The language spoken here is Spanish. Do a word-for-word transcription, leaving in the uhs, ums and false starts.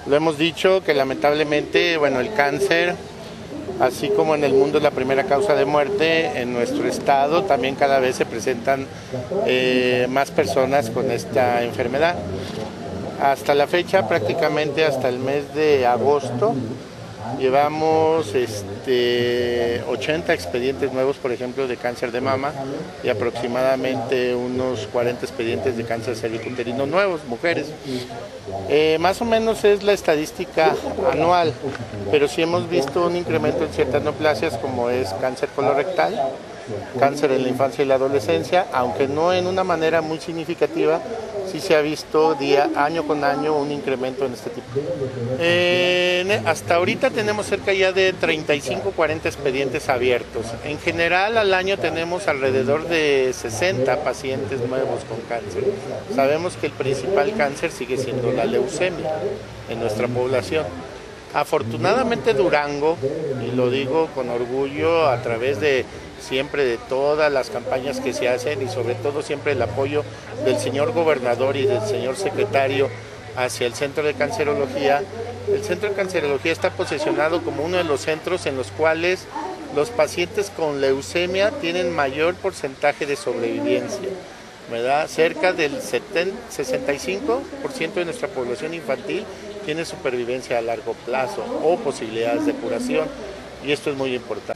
Lo hemos dicho que lamentablemente, bueno, el cáncer, así como en el mundo es la primera causa de muerte, en nuestro estado también cada vez se presentan eh, más personas con esta enfermedad. Hasta la fecha, prácticamente hasta el mes de agosto, llevamos este, ochenta expedientes nuevos, por ejemplo, de cáncer de mama y aproximadamente unos cuarenta expedientes de cáncer cervicuterino nuevos, mujeres. Eh, más o menos es la estadística anual, pero sí hemos visto un incremento en ciertas neoplasias como es cáncer colorectal, cáncer en la infancia y la adolescencia, aunque no en una manera muy significativa, sí se ha visto día, año con año un incremento en este tipo. Eh, hasta ahorita tenemos cerca ya de treinta y cinco, cuarenta expedientes abiertos. En general al año tenemos alrededor de sesenta pacientes nuevos con cáncer. Sabemos que el principal cáncer sigue siendo la leucemia en nuestra población. Afortunadamente Durango, y lo digo con orgullo a través de siempre de todas las campañas que se hacen y sobre todo siempre el apoyo del señor gobernador y del señor secretario hacia el Centro de Cancerología. El Centro de Cancerología está posicionado como uno de los centros en los cuales los pacientes con leucemia tienen mayor porcentaje de sobrevivencia, ¿verdad? Cerca del sesenta y cinco por ciento de nuestra población infantil tiene supervivencia a largo plazo o posibilidades de curación, y esto es muy importante.